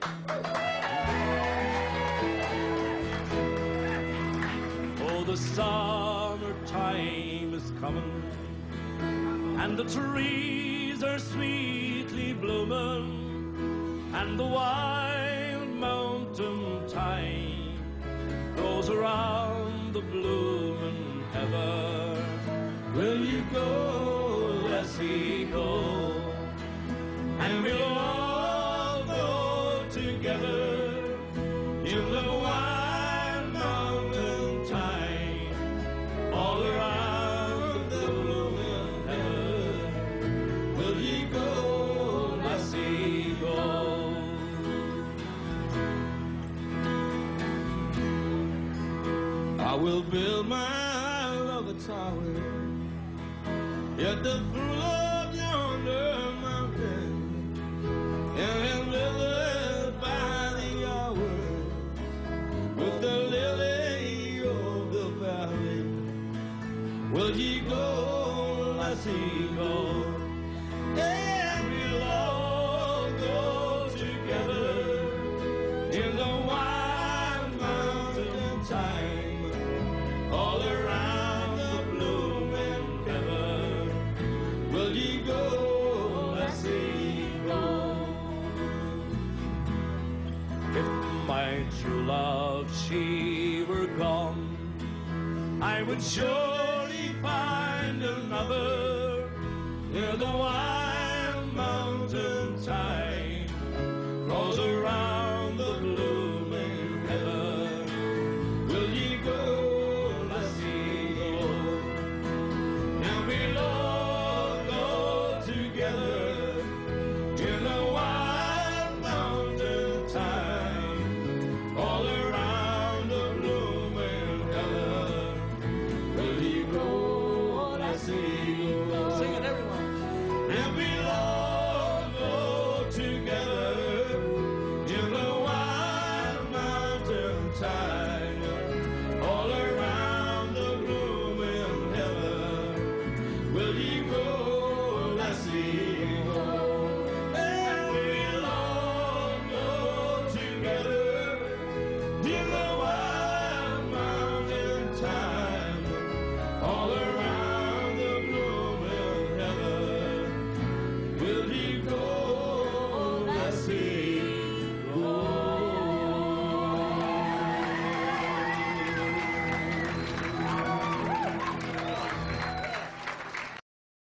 Oh, the summertime is coming, and the trees are sweetly blooming, and the wild mountain thyme grows around the blooming heather. Will you go, Lassie, go? And we'll all go together in the wild mountain thyme, all around the blooming heather. Will you go, Lassie, go? I will build my love a tower at the foot of yonder mountain, and live by the hour with the lily of the valley. Will ye go, Lassie, go? And we'll all go together in the wild mountain thyme, all around the blooming heather. Will ye go, Lassie, go? If my true love, she were gone, I would surely find another near the wild